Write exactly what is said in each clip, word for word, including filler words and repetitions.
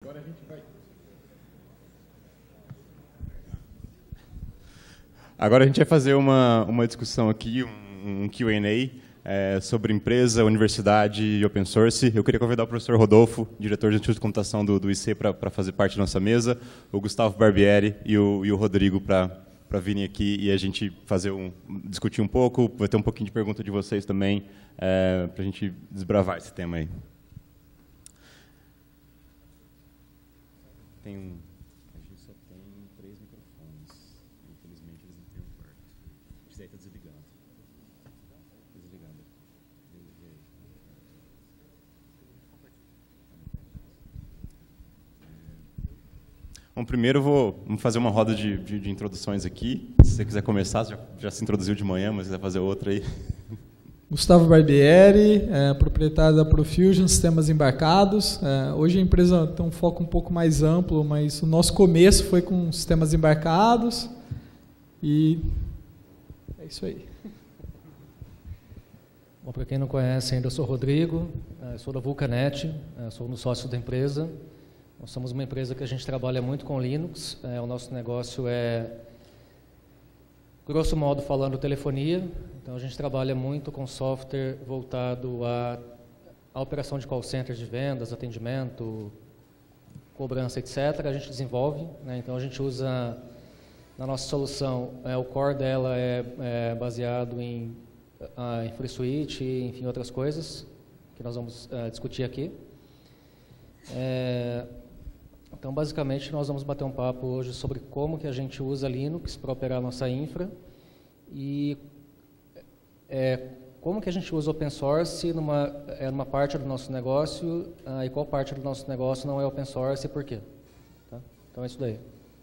Agora a gente vai... Agora a gente vai fazer uma, uma discussão aqui, um, um Q and A, é, sobre empresa, universidade e open source. Eu queria convidar o professor Rodolfo, diretor do Instituto de Computação do, do I C, para fazer parte da nossa mesa, o Gustavo Barbieri e o, e o Rodrigo para virem aqui e a gente fazer um, discutir um pouco, vai ter um pouquinho de pergunta de vocês também, é, para a gente desbravar esse tema aí. Tem um... A gente só tem três microfones. Infelizmente eles não têm um quarto. Esse aí está desligado. Desligado. Bom, primeiro eu vou vamos fazer uma roda de, de, de introduções aqui. Se você quiser começar, já, já se introduziu de manhã, mas quiser fazer outra aí. Gustavo Barbieri, é, proprietário da Profusion Sistemas Embarcados. É, hoje a empresa tem um foco um pouco mais amplo, mas o nosso começo foi com sistemas embarcados. E é isso aí. Bom, para quem não conhece ainda, eu sou o Rodrigo, sou da Vulcanet, sou um dos sócios da empresa. Nós somos uma empresa que a gente trabalha muito com Linux. É, o nosso negócio é, grosso modo falando, telefonia. Então, a gente trabalha muito com software voltado à, à operação de call center de vendas, atendimento, cobrança, etcétera. A gente desenvolve, né? Então, a gente usa, na nossa solução, é, o core dela é, é baseado em, a, em FreeSwitch e, enfim, outras coisas que nós vamos é, discutir aqui. É, então, basicamente, nós vamos bater um papo hoje sobre como que a gente usa Linux para operar a nossa infra e é, como que a gente usa open source numa, é, numa parte do nosso negócio ah, e qual parte do nosso negócio não é open source e por quê. Tá? Então, é isso daí.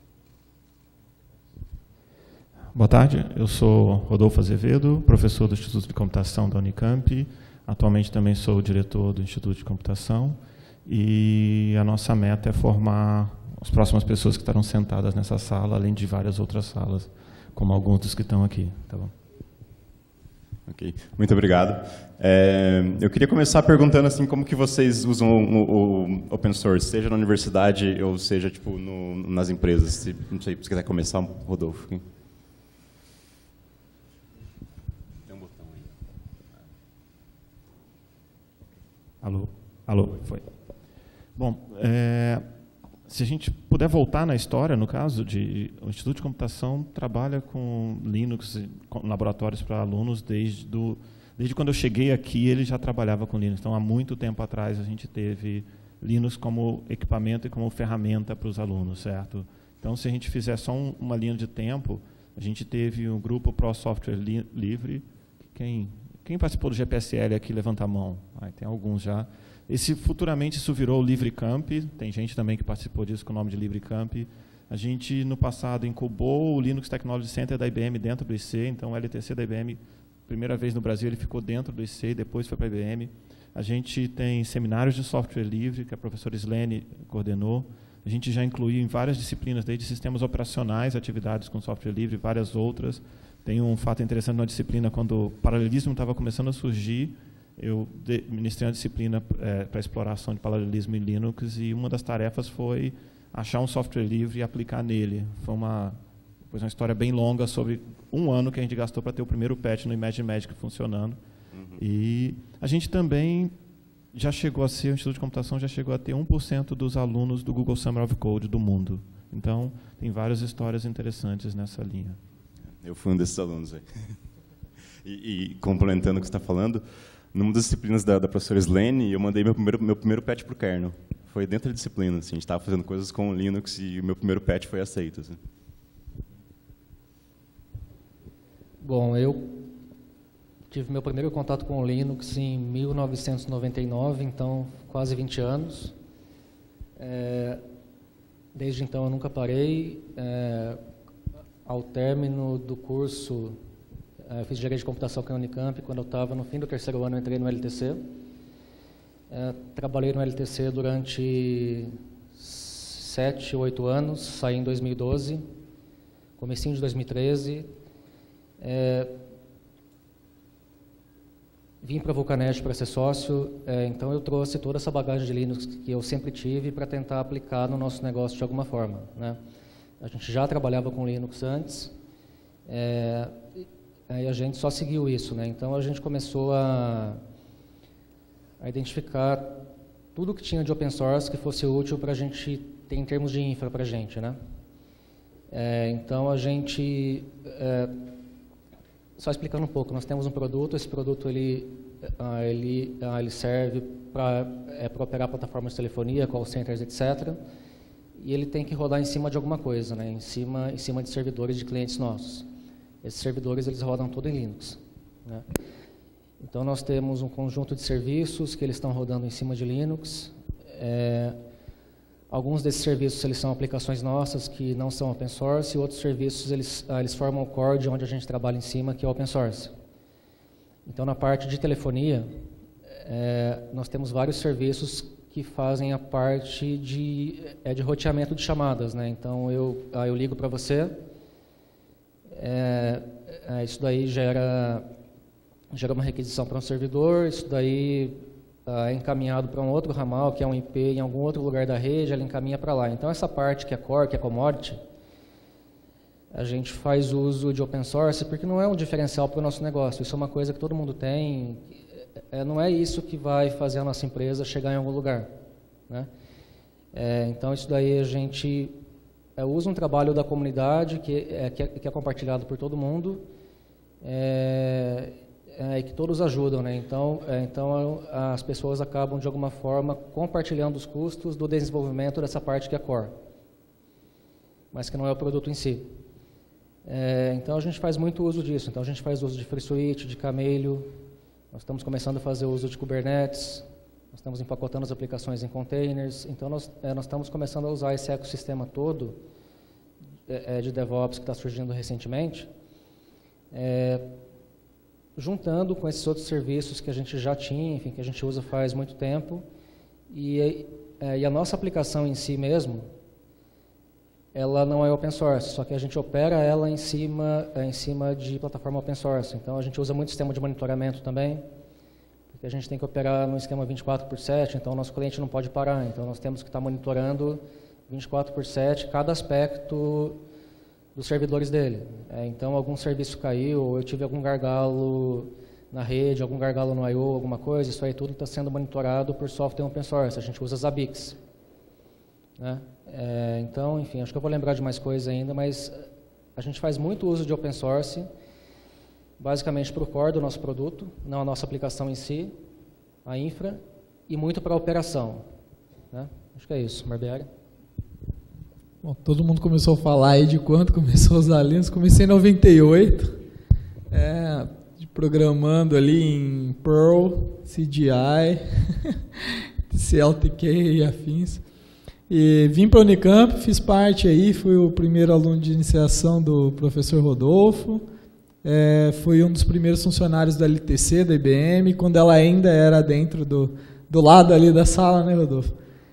Boa tarde, eu sou Rodolfo Azevedo, professor do Instituto de Computação da Unicamp. Atualmente também sou o diretor do Instituto de Computação. E a nossa meta é formar as próximas pessoas que estarão sentadas nessa sala, além de várias outras salas, como alguns dos que estão aqui. Tá bom? Ok, muito obrigado. É, eu queria começar perguntando assim, como que vocês usam o, o open source, seja na universidade ou seja tipo, no, nas empresas. Se, não sei, se quiser começar, Rodolfo. Aqui. Tem um botão aí. Alô? Alô? Foi. Bom, é, se a gente puder voltar na história, no caso, de, o Instituto de Computação trabalha com Linux, com laboratórios para alunos, desde, do, desde quando eu cheguei aqui, ele já trabalhava com Linux. Então, há muito tempo atrás, a gente teve Linux como equipamento e como ferramenta para os alunos, certo? Então, se a gente fizer só um, uma linha de tempo, a gente teve um grupo Pro Software li, Livre. Quem, quem participou do G P S L aqui, levanta a mão. Ah, tem alguns já. Esse, futuramente isso virou o LivreCamp, tem gente também que participou disso com o nome de LivreCamp. A gente, no passado, incubou o Linux Technology Center da I B M dentro do I C, então o L T C da I B M, primeira vez no Brasil, ele ficou dentro do I C e depois foi para a I B M. A gente tem seminários de software livre, que a professora Slene coordenou. A gente já incluiu em várias disciplinas, desde sistemas operacionais, atividades com software livre, várias outras. Tem um fato interessante na disciplina, quando o paralelismo estava começando a surgir, eu ministrei uma disciplina é, para exploração de paralelismo em Linux e uma das tarefas foi achar um software livre e aplicar nele. Foi uma, foi uma história bem longa sobre um ano que a gente gastou para ter o primeiro patch no Imagine Magic funcionando. Uhum. E a gente também já chegou a ser, o Instituto de Computação já chegou a ter um por cento dos alunos do Google Summer of Code do mundo. Então, tem várias histórias interessantes nessa linha. Eu fui um desses alunos aí. E, e complementando o que você está falando, numa das disciplinas da, da professora Slene, eu mandei meu primeiro, meu primeiro patch para o kernel. Foi dentro da disciplina. Assim, a gente estava fazendo coisas com Linux e o meu primeiro patch foi aceito. Assim. Bom, eu tive meu primeiro contato com o Linux em mil novecentos e noventa e nove, então quase vinte anos. É, desde então eu nunca parei. É, ao término do curso, eu fiz engenharia de computação aqui na Unicamp. Quando eu estava no fim do terceiro ano, eu entrei no L T C. É, trabalhei no L T C durante sete, oito anos, saí em dois mil e doze, comecinho de dois mil e treze. É, vim para a Vulcanet para ser sócio, é, então eu trouxe toda essa bagagem de Linux que eu sempre tive para tentar aplicar no nosso negócio de alguma forma, né? A gente já trabalhava com Linux antes, é, aí a gente só seguiu isso, né? Então a gente começou a, a identificar tudo que tinha de open source que fosse útil para a gente ter em termos de infra para a gente, né? É, então a gente, é, só explicando um pouco, nós temos um produto, esse produto ele, ah, ele, ah, ele serve para é, para operar plataformas de telefonia, call centers, etcétera. E ele tem que rodar em cima de alguma coisa, né? em, cima, em cima de servidores de clientes nossos. Esses servidores eles rodam tudo em Linux, né? Então nós temos um conjunto de serviços que eles estão rodando em cima de Linux. É, alguns desses serviços eles são aplicações nossas que não são open source, e outros serviços eles, ah, eles formam o core de onde a gente trabalha em cima, que é open source. Então na parte de telefonia, é, nós temos vários serviços que fazem a parte de, é, de roteamento de chamadas, né? Então eu, ah, eu ligo para você, é, é, isso daí gera, gera uma requisição para um servidor, isso daí ah, é encaminhado para um outro ramal, que é um I P em algum outro lugar da rede, ela encaminha para lá. Então essa parte que é core, que é commodity, a gente faz uso de open source porque não é um diferencial para o nosso negócio, isso é uma coisa que todo mundo tem. É, não é isso que vai fazer a nossa empresa chegar em algum lugar, né? É, então, isso daí a gente é, usa um trabalho da comunidade que é, que é, que é compartilhado por todo mundo, é, é, e que todos ajudam, né? Então, é, então, as pessoas acabam, de alguma forma, compartilhando os custos do desenvolvimento dessa parte que é core, mas que não é o produto em si. É, então, a gente faz muito uso disso. Então, a gente faz uso de FreeSwitch, de Camelio. Nós estamos começando a fazer uso de Kubernetes, nós estamos empacotando as aplicações em containers, então nós, é, nós estamos começando a usar esse ecossistema todo é, de DevOps que está surgindo recentemente, é, juntando com esses outros serviços que a gente já tinha, enfim, que a gente usa faz muito tempo, e, é, e a nossa aplicação em si mesmo, ela não é open source, só que a gente opera ela em cima, em cima de plataforma open source. Então, a gente usa muito sistema de monitoramento também, porque a gente tem que operar no esquema vinte e quatro por sete, então o nosso cliente não pode parar. Então, nós temos que estar monitorando vinte e quatro por sete cada aspecto dos servidores dele. É, então, algum serviço caiu, ou eu tive algum gargalo na rede, algum gargalo no I O, alguma coisa, isso aí tudo está sendo monitorado por software open source. A gente usa Zabbix, né? É, então, enfim, acho que eu vou lembrar de mais coisas ainda, mas a gente faz muito uso de open source, basicamente para o core do nosso produto, não a nossa aplicação em si, a infra, e muito para a operação, né? Acho que é isso, Barbieri. Bom, todo mundo começou a falar aí de quanto começou a usar Linux. Comecei em noventa e oito, é, programando ali em Perl, C G I, C L T K e afins. E vim para a Unicamp, fiz parte aí, fui o primeiro aluno de iniciação do professor Rodolfo, é, fui um dos primeiros funcionários da L T C, da I B M, quando ela ainda era dentro do, do lado ali da sala, né, Rodolfo?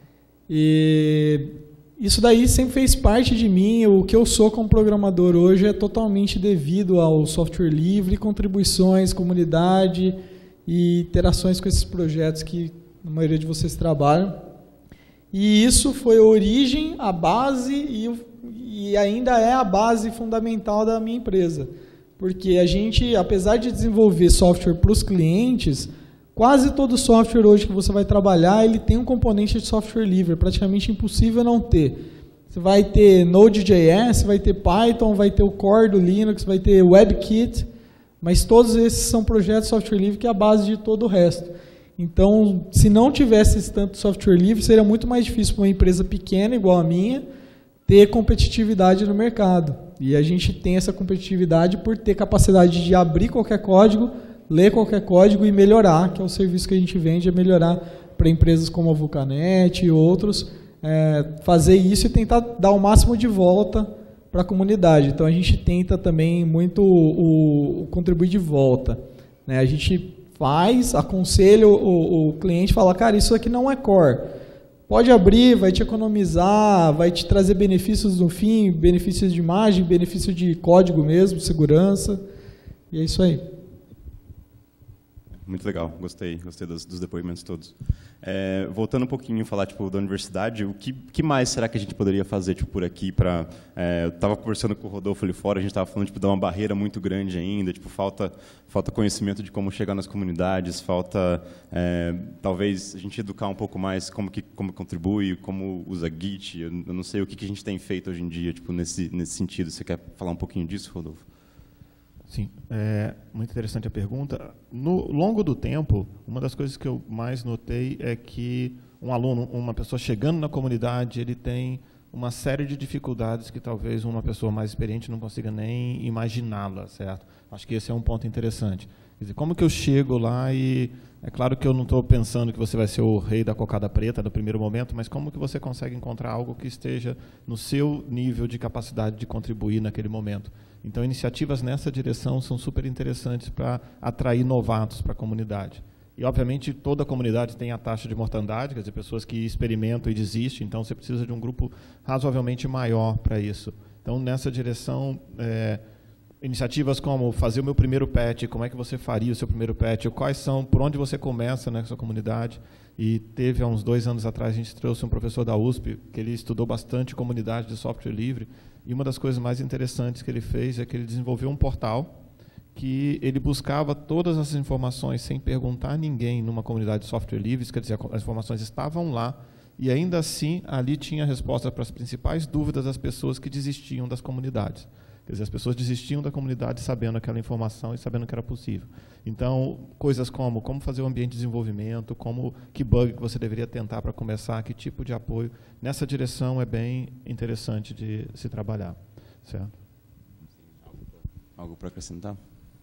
E isso daí sempre fez parte de mim. O que eu sou como programador hoje é totalmente devido ao software livre, contribuições, comunidade e interações com esses projetos que a maioria de vocês trabalham. E isso foi a origem, a base e, e ainda é a base fundamental da minha empresa. Porque a gente, apesar de desenvolver software para os clientes, quase todo software hoje que você vai trabalhar, ele tem um componente de software livre, é praticamente impossível não ter. Você vai ter Node.js, vai ter Python, vai ter o core do Linux, vai ter WebKit, mas todos esses são projetos de software livre que é a base de todo o resto. Então, se não tivesse tanto software livre, seria muito mais difícil para uma empresa pequena, igual a minha, ter competitividade no mercado. E a gente tem essa competitividade por ter capacidade de abrir qualquer código, ler qualquer código e melhorar, que é o serviço que a gente vende, é melhorar para empresas como a Vulcanet e outros, é, fazer isso e tentar dar o máximo de volta para a comunidade. Então, a gente tenta também muito o, o contribuir de volta, né? A gente faz, aconselha o, o cliente, fala, cara, isso aqui não é core. Pode abrir, vai te economizar, vai te trazer benefícios no fim, benefícios de imagem, benefício de código mesmo, segurança, e é isso aí. muito legal, gostei, gostei dos, dos depoimentos todos. É, voltando um pouquinho, falar tipo da universidade, o que, que mais será que a gente poderia fazer tipo por aqui para? É, eu estava conversando com o Rodolfo ali fora, a gente estava falando tipo de uma barreira muito grande ainda, tipo falta falta conhecimento de como chegar nas comunidades, falta é, talvez a gente educar um pouco mais como que como contribui, como usa Git, eu, eu não sei o que, que a gente tem feito hoje em dia tipo nesse nesse sentido. Você quer falar um pouquinho disso, Rodolfo? Sim, é muito interessante a pergunta. No longo do tempo, uma das coisas que eu mais notei é que um aluno, uma pessoa chegando na comunidade, ele tem uma série de dificuldades que talvez uma pessoa mais experiente não consiga nem imaginá-la, certo? Acho que esse é um ponto interessante. Quer dizer, como que eu chego lá e... É claro que eu não estou pensando que você vai ser o rei da cocada preta no primeiro momento, mas como que você consegue encontrar algo que esteja no seu nível de capacidade de contribuir naquele momento? Então, iniciativas nessa direção são super interessantes para atrair novatos para a comunidade. E, obviamente, toda a comunidade tem a taxa de mortandade, quer dizer, pessoas que experimentam e desistem, então você precisa de um grupo razoavelmente maior para isso. Então, nessa direção, é, iniciativas como fazer o meu primeiro patch, como é que você faria o seu primeiro patch, quais são, por onde você começa nessa comunidade. E teve, há uns dois anos atrás, a gente trouxe um professor da U S P, que ele estudou bastante comunidade de software livre, e uma das coisas mais interessantes que ele fez é que ele desenvolveu um portal que ele buscava todas as informações sem perguntar a ninguém numa comunidade de software livre, quer dizer, as informações estavam lá, e ainda assim ali tinha a resposta para as principais dúvidas das pessoas que desistiam das comunidades. Quer dizer, as pessoas desistiam da comunidade sabendo aquela informação e sabendo que era possível. Então, coisas como como fazer o ambiente de desenvolvimento, como que bug que você deveria tentar para começar, que tipo de apoio. Nessa direção é bem interessante de se trabalhar. Certo? Algo para acrescentar?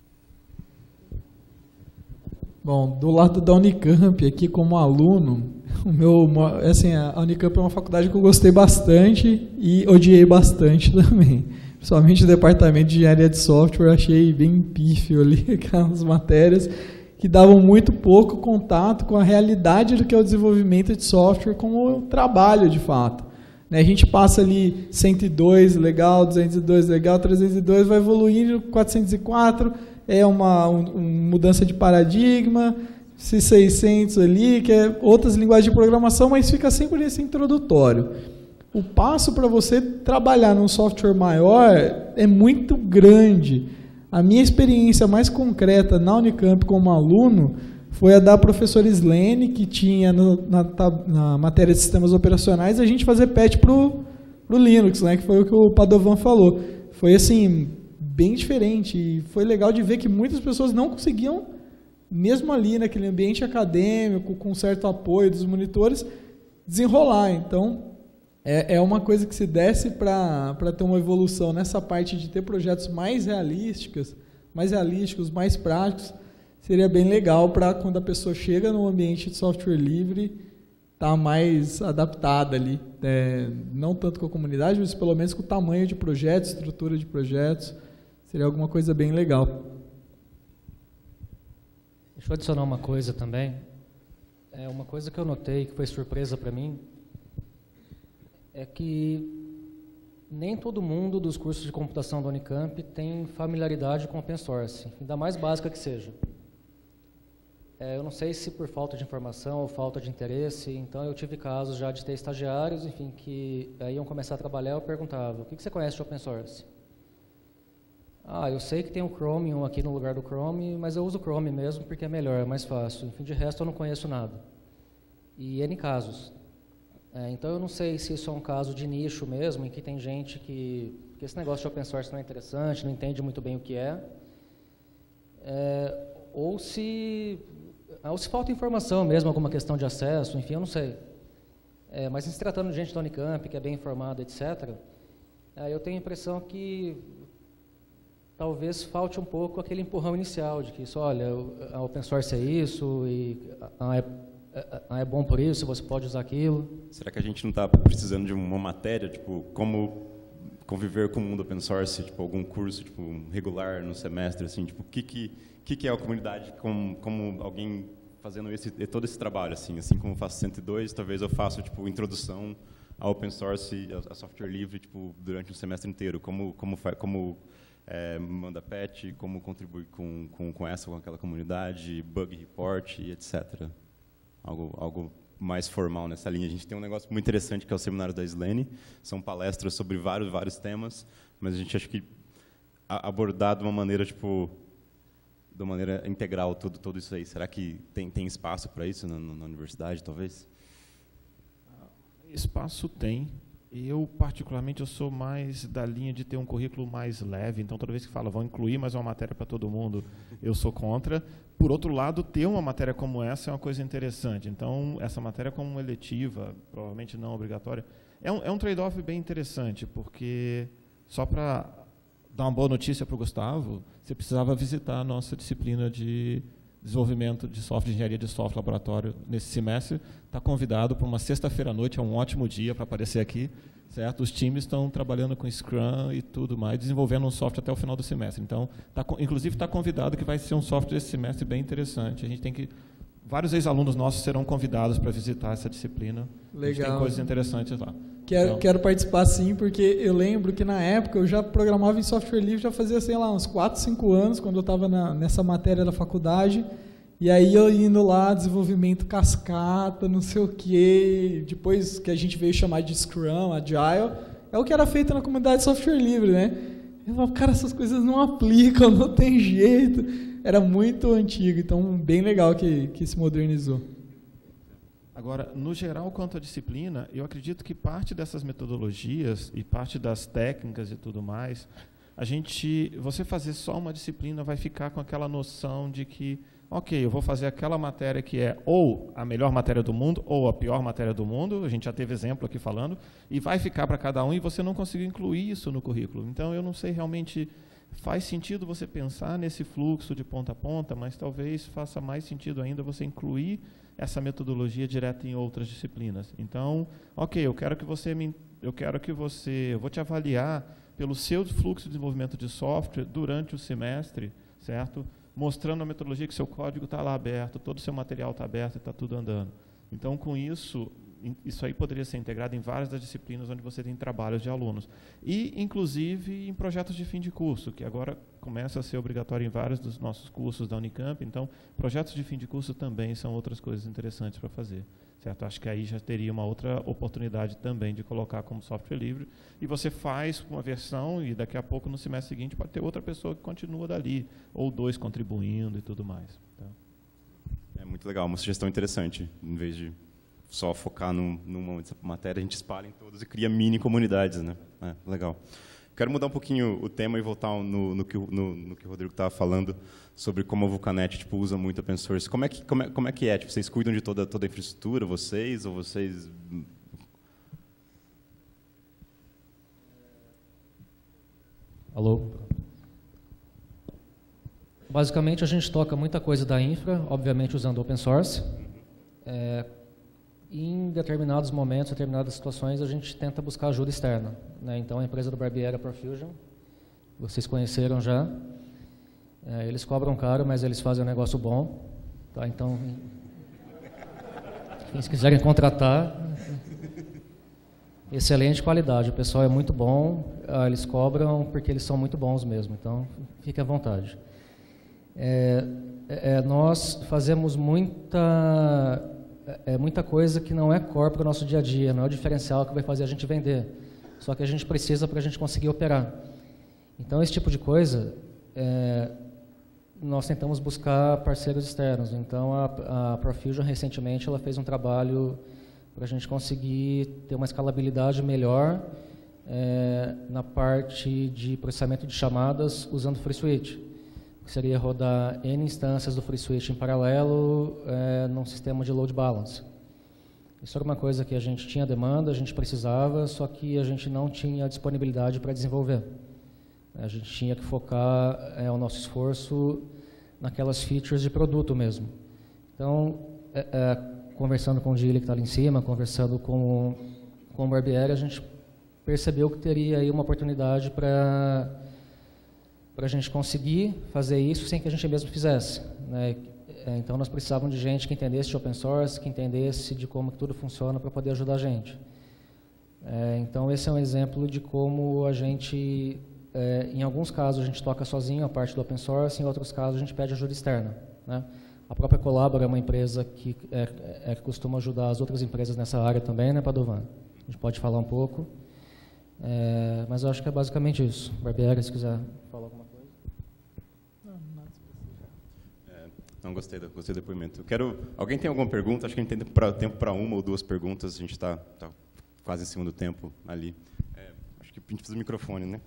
Bom, do lado da Unicamp, aqui como aluno, o meu, assim, a Unicamp é uma faculdade que eu gostei bastante e odiei bastante também. Principalmente o departamento de engenharia de software, achei bem pífio ali, aquelas matérias que davam muito pouco contato com a realidade do que é o desenvolvimento de software como trabalho de fato. A gente passa ali cento e dois, legal, duzentos e dois, legal, trezentos e dois, vai evoluindo, quatrocentos e quatro, é uma, um, uma mudança de paradigma, C seiscentos ali, que é outras linguagens de programação, mas fica sempre nesse introdutório. O passo para você trabalhar num software maior é muito grande. A minha experiência mais concreta na Unicamp como aluno foi a da professora Slene, que tinha no, na, na matéria de sistemas operacionais a gente fazer patch para o Linux, né, que foi o que o Padovan falou. Foi assim, bem diferente e foi legal de ver que muitas pessoas não conseguiam, mesmo ali naquele ambiente acadêmico, com certo apoio dos monitores, desenrolar. Então, É, é uma coisa que se desse para ter uma evolução nessa parte de ter projetos mais realísticos, mais realísticos, mais práticos, seria bem legal para quando a pessoa chega no ambiente de software livre, estar tá mais adaptada ali, é, não tanto com a comunidade, mas pelo menos com o tamanho de projetos, estrutura de projetos, seria alguma coisa bem legal. Deixa eu adicionar uma coisa também. É uma coisa que eu notei, que foi surpresa para mim, é que nem todo mundo dos cursos de computação da Unicamp tem familiaridade com open source, ainda mais básica que seja. É, eu não sei se por falta de informação ou falta de interesse, então eu tive casos já de ter estagiários, enfim, que aí iam começar a trabalhar, eu perguntava, o que você conhece de open source? Ah, eu sei que tem o Chromium aqui no lugar do Chrome, mas eu uso o Chrome mesmo porque é melhor, é mais fácil. Enfim, de resto eu não conheço nada. E N casos. É, então eu não sei se isso é um caso de nicho mesmo, em que tem gente que, que esse negócio de open source não é interessante, não entende muito bem o que é, é ou, se, ou se falta informação mesmo, alguma questão de acesso, enfim, eu não sei. É, mas em se tratando de gente da Unicamp, que é bem informada, etcétera, é, eu tenho a impressão que talvez falte um pouco aquele empurrão inicial, de que isso, olha, a open source é isso, e a, a, Ah, é bom por isso, você pode usar aquilo. Será que a gente não está precisando de uma matéria, tipo, como conviver com o mundo open source, tipo, algum curso tipo, regular no semestre, assim, tipo, o que, que, que, que é a comunidade, como, como alguém fazendo esse, todo esse trabalho, assim, assim como eu faço cento e dois, talvez eu faça, tipo, introdução a open source, a, a software livre, tipo, durante um semestre inteiro, como, como, como é, manda patch, como contribui com, com, com essa, com aquela comunidade, bug report e etcétera. Algo, algo mais formal nessa linha. A gente tem um negócio muito interessante que é o seminário da Slane. São palestras sobre vários, vários temas, mas a gente acha que abordar de uma maneira, tipo, de uma maneira integral tudo, tudo isso aí. Será que tem, tem espaço para isso na, na universidade, talvez? Espaço tem. Eu, particularmente, eu sou mais da linha de ter um currículo mais leve. Então, toda vez que fala, vão incluir mais uma matéria para todo mundo, eu sou contra. Por outro lado, ter uma matéria como essa é uma coisa interessante. Então, essa matéria como eletiva, provavelmente não obrigatória, é um, é um trade-off bem interessante, porque, só para dar uma boa notícia para o Gustavo, você precisava visitar a nossa disciplina de desenvolvimento de software, de engenharia de software laboratório nesse semestre. Está convidado para uma sexta-feira à noite, é um ótimo dia para aparecer aqui, certo? Os times estão trabalhando com Scrum e tudo mais, desenvolvendo um software até o final do semestre. Então, tá, inclusive está convidado que vai ser um software esse semestre bem interessante. A gente tem que vários ex-alunos nossos serão convidados para visitar essa disciplina. Legal. A gente tem coisas interessantes lá. Quero, então, quero participar sim, porque eu lembro que na época eu já programava em software livre, já fazia, sei lá, uns quatro, cinco anos, quando eu estava nessa matéria da faculdade. E aí eu indo lá, desenvolvimento cascata, não sei o quê, depois que a gente veio chamar de Scrum, Agile, é o que era feito na comunidade de software livre, né? Eu falo, cara, essas coisas não aplicam, não tem jeito. Era muito antigo, então bem legal que, que se modernizou. Agora, no geral, quanto à disciplina, eu acredito que parte dessas metodologias e parte das técnicas e tudo mais, a gente, você fazer só uma disciplina vai ficar com aquela noção de que, ok, eu vou fazer aquela matéria que é ou a melhor matéria do mundo ou a pior matéria do mundo, a gente já teve exemplo aqui falando, e vai ficar para cada um e você não conseguiu incluir isso no currículo. Então, eu não sei realmente, faz sentido você pensar nesse fluxo de ponta a ponta, mas talvez faça mais sentido ainda você incluir essa metodologia direto em outras disciplinas. Então, ok, eu quero que você, me, eu quero que você, eu vou te avaliar pelo seu fluxo de desenvolvimento de software durante o semestre, certo? Mostrando a metodologia que seu código está lá aberto, todo o seu material está aberto e está tudo andando. Então, com isso, isso aí poderia ser integrado em várias das disciplinas onde você tem trabalhos de alunos. E, inclusive, em projetos de fim de curso, que agora começa a ser obrigatório em vários dos nossos cursos da Unicamp. Então, projetos de fim de curso também são outras coisas interessantes para fazer. Certo? Acho que aí já teria uma outra oportunidade também de colocar como software livre. E você faz uma versão e daqui a pouco, no semestre seguinte, pode ter outra pessoa que continua dali, ou dois contribuindo e tudo mais. Tá? É muito legal, uma sugestão interessante. Em vez de só focar num, numa matéria, a gente espalha em todas e cria mini comunidades, né? É, legal. Quero mudar um pouquinho o tema e voltar no, no, que, no, no que o Rodrigo estava falando sobre como a Vulcanet tipo, usa muito open source. Como é que, como é, como é, que é? Tipo, vocês cuidam de toda, toda a infraestrutura, vocês, ou vocês... Alô? Basicamente, a gente toca muita coisa da infra, obviamente usando open source. É, em determinados momentos, determinadas situações, a gente tenta buscar ajuda externa. Né? Então, a empresa do Barbieri, a Profusion, vocês conheceram já. É, eles cobram caro, mas eles fazem um negócio bom. Tá? Então, quem quiserem contratar, excelente qualidade. O pessoal é muito bom, eles cobram porque eles são muito bons mesmo. Então, fique à vontade. É, é, nós fazemos muita... É muita coisa que não é core para o nosso dia a dia, não é o diferencial que vai fazer a gente vender. Só que a gente precisa para a gente conseguir operar. Então, esse tipo de coisa, é, nós tentamos buscar parceiros externos. Então, a, a Profusion, recentemente, ela fez um trabalho para a gente conseguir ter uma escalabilidade melhor é, na parte de processamento de chamadas usando FreeSwitch. Que seria rodar N instâncias do FreeSwitch em paralelo é, num sistema de load balance. Isso era uma coisa que a gente tinha demanda, a gente precisava, só que a gente não tinha disponibilidade para desenvolver. A gente tinha que focar é, o nosso esforço naquelas features de produto mesmo. Então, é, é, conversando com o Gili, que está ali em cima, conversando com, com o Barbieri, a gente percebeu que teria aí uma oportunidade para... para a gente conseguir fazer isso sem que a gente mesmo fizesse. Né? Então, nós precisávamos de gente que entendesse de open source, que entendesse de como tudo funciona para poder ajudar a gente. É, então, esse é um exemplo de como a gente é, em alguns casos a gente toca sozinho a parte do open source, em outros casos a gente pede ajuda externa, né? A própria Collabora é uma empresa que, é, é, que costuma ajudar as outras empresas nessa área também, né, Padovan? A gente pode falar um pouco, é, mas eu acho que é basicamente isso. Barbieri, se quiser falar alguma coisa. É, não, gostei do, gostei do depoimento. Eu quero, alguém tem alguma pergunta? Acho que a gente tem tempo para uma ou duas perguntas, a gente está tá quase em cima do tempo ali. É, acho que a gente precisa do microfone, né?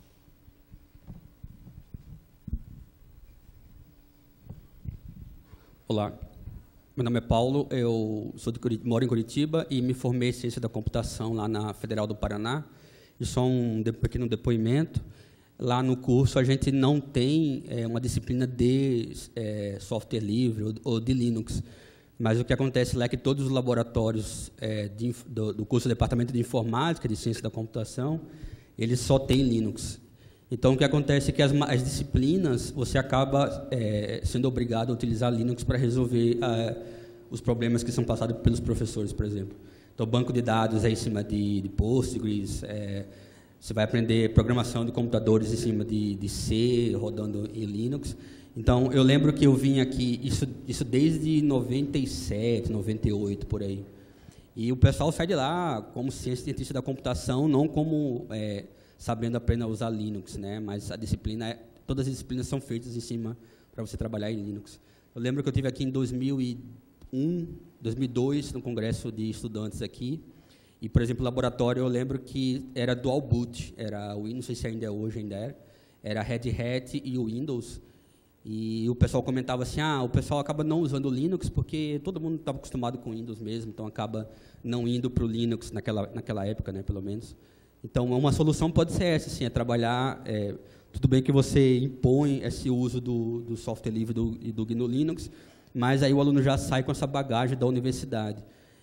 Olá, meu nome é Paulo, eu sou de Curitiba, moro em Curitiba e me formei em Ciência da Computação lá na Federal do Paraná. E só um de, pequeno depoimento. Lá no curso a gente não tem é, uma disciplina de é, software livre ou, ou de Linux, mas o que acontece lá é que todos os laboratórios é, de, do, do curso do Departamento de Informática, de Ciência da Computação, eles só têm Linux. Então, o que acontece é que as, as disciplinas, você acaba é, sendo obrigado a utilizar Linux para resolver é, os problemas que são passados pelos professores, por exemplo. Então, o banco de dados é em cima de, de Postgres, é, você vai aprender programação de computadores em cima de, de C, rodando em Linux. Então, eu lembro que eu vim aqui, isso, isso desde noventa e sete, noventa e oito, por aí. E o pessoal sai de lá como cientista da computação, não como... É, sabendo apenas usar Linux, né? Mas a disciplina, é, todas as disciplinas são feitas em cima para você trabalhar em Linux. Eu lembro que eu tive aqui em dois mil e um, dois mil e dois, no congresso de estudantes aqui, e, por exemplo, o laboratório, eu lembro que era dual boot, era o, não sei se ainda é hoje, ainda era, era Red Hat e o Windows, e o pessoal comentava assim, ah, o pessoal acaba não usando o Linux porque todo mundo estava acostumado com o Windows mesmo, então acaba não indo para o Linux naquela, naquela época, né, pelo menos. Então, uma solução pode ser essa, assim, é trabalhar, é, tudo bem que você impõe esse uso do, do software livre do, e do G N U Linux, mas aí o aluno já sai com essa bagagem da universidade.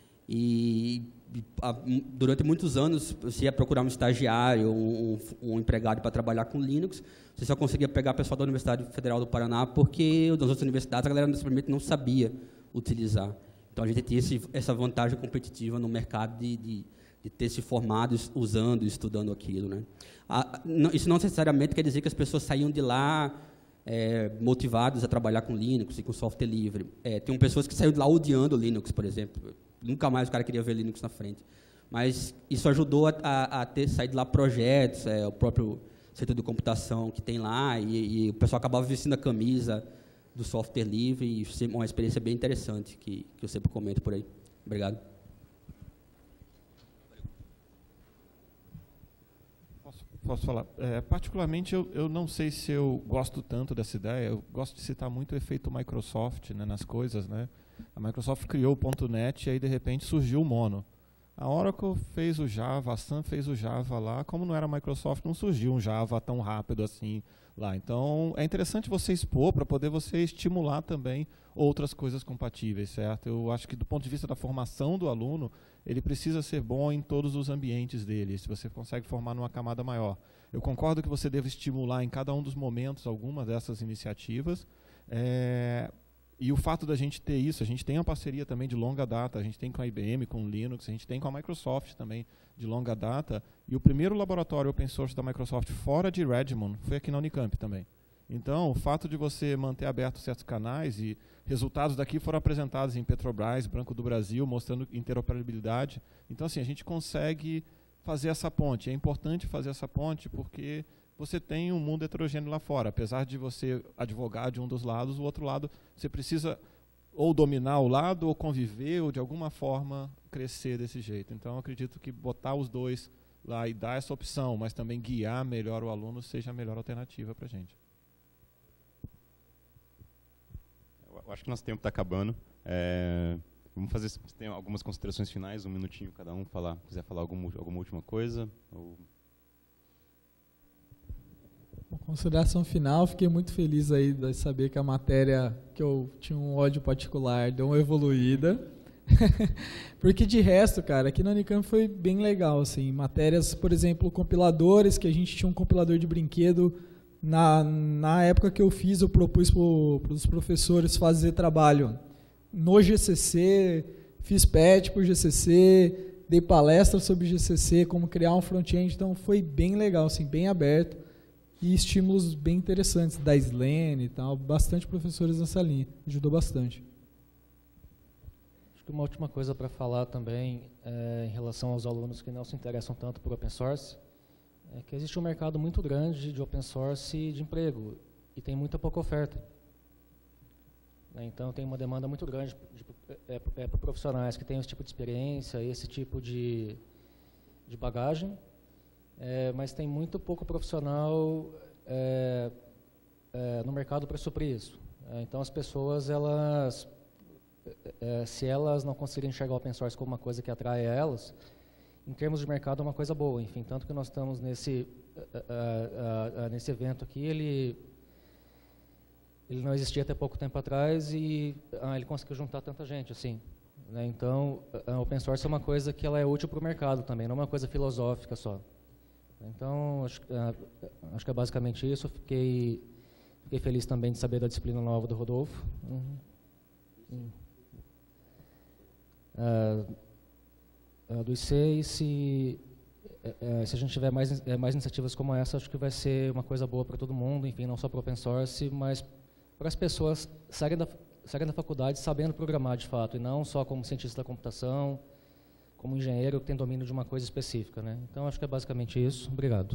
E, a, durante muitos anos, você ia procurar um estagiário, um, um empregado para trabalhar com Linux, você só conseguia pegar pessoal da Universidade Federal do Paraná, porque nas outras universidades a galera simplesmente não sabia utilizar. Então, a gente tinha esse, essa vantagem competitiva no mercado de... de de ter se formado usando e estudando aquilo, né? Ah, não, isso não necessariamente quer dizer que as pessoas saíam de lá é, motivadas a trabalhar com Linux e com software livre. É, tem pessoas que saíram de lá odiando Linux, por exemplo. Nunca mais o cara queria ver Linux na frente. Mas isso ajudou a, a, a ter sair de lá projetos, é, o próprio setor de computação que tem lá, e, e o pessoal acabava vestindo a camisa do software livre, e uma experiência bem interessante que, que eu sempre comento por aí. Obrigado. Posso falar? É, particularmente, eu, eu não sei se eu gosto tanto dessa ideia. Eu gosto de citar muito o efeito Microsoft, né, nas coisas, né? A Microsoft criou o .NET e aí, de repente, surgiu o Mono. A Oracle fez o Java, a Sun fez o Java lá. Como não era a Microsoft, não surgiu um Java tão rápido assim lá. Então, é interessante você expor para poder você estimular também outras coisas compatíveis, certo? Eu acho que, do ponto de vista da formação do aluno, ele precisa ser bom em todos os ambientes dele, se você consegue formar numa camada maior. Eu concordo que você deve estimular em cada um dos momentos algumas dessas iniciativas, é, e o fato da gente ter isso, a gente tem uma parceria também de longa data, a gente tem com a I B M, com o Linux, a gente tem com a Microsoft também de longa data, e o primeiro laboratório open source da Microsoft fora de Redmond foi aqui na Unicamp também. Então, o fato de você manter abertos certos canais, e resultados daqui foram apresentados em Petrobras, Banco do Brasil, mostrando interoperabilidade. Então, assim, a gente consegue fazer essa ponte. É importante fazer essa ponte porque você tem um mundo heterogêneo lá fora. Apesar de você advogar de um dos lados, o outro lado você precisa ou dominar o lado, ou conviver, ou de alguma forma crescer desse jeito. Então, eu acredito que botar os dois lá e dar essa opção, mas também guiar melhor o aluno, seja a melhor alternativa para a gente. Eu acho que nosso tempo está acabando. É, vamos fazer, tem algumas considerações finais, um minutinho cada um, falar, quiser falar alguma, alguma última coisa? Ou... Consideração final, fiquei muito feliz aí de saber que a matéria que eu tinha um ódio particular deu uma evoluída. Porque de resto, cara, aqui na Unicamp foi bem legal, assim, matérias, por exemplo, compiladores, que a gente tinha um compilador de brinquedo. Na, na época que eu fiz, eu propus para os professores fazer trabalho no G C C, fiz patch por G C C, dei palestra sobre G C C, como criar um front-end, então foi bem legal, assim, bem aberto. e estímulos bem interessantes da Slane e tal, bastante professores nessa linha, ajudou bastante. Acho que uma última coisa para falar também é, em relação aos alunos que não se interessam tanto por open source, é que existe um mercado muito grande de open source de emprego e tem muita pouca oferta. Então tem uma demanda muito grande de, é, é, para profissionais que têm esse tipo de experiência, esse tipo de, de bagagem, é, mas tem muito pouco profissional é, é, no mercado para suprir isso. É, então as pessoas, elas, é, se elas não conseguirem enxergar o open source como uma coisa que atrai a elas, em termos de mercado é uma coisa boa. Enfim, tanto que nós estamos nesse, uh, uh, uh, nesse evento aqui, ele, ele não existia até pouco tempo atrás e uh, ele conseguiu juntar tanta gente assim. Né? Então, a uh, open source é uma coisa que ela é útil para o mercado também, não é uma coisa filosófica só. Então, acho, uh, acho que é basicamente isso. Fiquei, fiquei feliz também de saber da disciplina nova do Rodolfo. Uhum. Uhum. Uh, uh, do I C, e se, uh, se a gente tiver mais, uh, mais iniciativas como essa, acho que vai ser uma coisa boa para todo mundo, enfim, não só para o open source, mas para as pessoas saírem da, saírem da faculdade sabendo programar de fato, e não só como cientista da computação, como engenheiro que tem domínio de uma coisa específica. Né? Então, acho que é basicamente isso. Obrigado.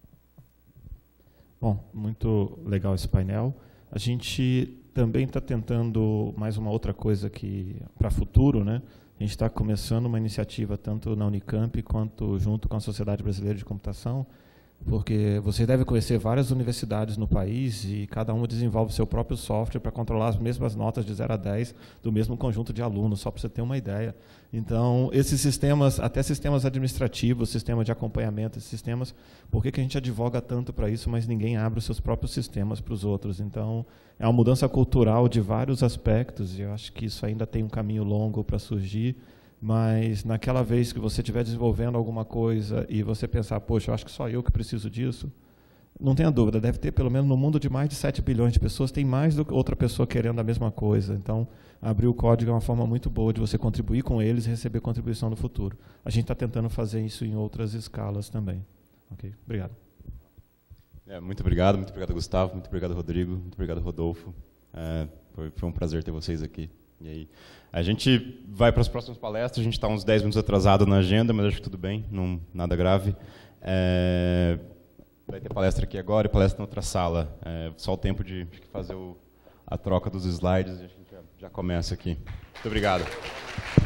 Bom, muito legal esse painel. A gente também está tentando mais uma outra coisa que para futuro, né? A gente está começando uma iniciativa tanto na Unicamp quanto junto com a Sociedade Brasileira de Computação, porque vocês devem conhecer várias universidades no país e cada uma desenvolve seu próprio software para controlar as mesmas notas de zero a dez do mesmo conjunto de alunos, só para você ter uma ideia. Então, esses sistemas, até sistemas administrativos, sistema de acompanhamento, esses sistemas, por que que a gente advoga tanto para isso, mas ninguém abre os seus próprios sistemas para os outros? Então, é uma mudança cultural de vários aspectos e eu acho que isso ainda tem um caminho longo para surgir. Mas naquela vez que você estiver desenvolvendo alguma coisa e você pensar, poxa, eu acho que só eu que preciso disso, não tenha dúvida, deve ter pelo menos no mundo de mais de sete bilhões de pessoas, tem mais do que outra pessoa querendo a mesma coisa. Então, abrir o código é uma forma muito boa de você contribuir com eles e receber contribuição no futuro. A gente está tentando fazer isso em outras escalas também. Ok? Obrigado. É, muito obrigado, muito obrigado, Gustavo, muito obrigado, Rodrigo, muito obrigado, Rodolfo. É, foi, foi um prazer ter vocês aqui. E aí, a gente vai para as próximas palestras, a gente está uns dez minutos atrasado na agenda, mas acho que tudo bem, não, nada grave. É, vai ter palestra aqui agora e palestra na outra sala. É, só o tempo de fazer o, a troca dos slides e a gente já, já começa aqui. Muito obrigado.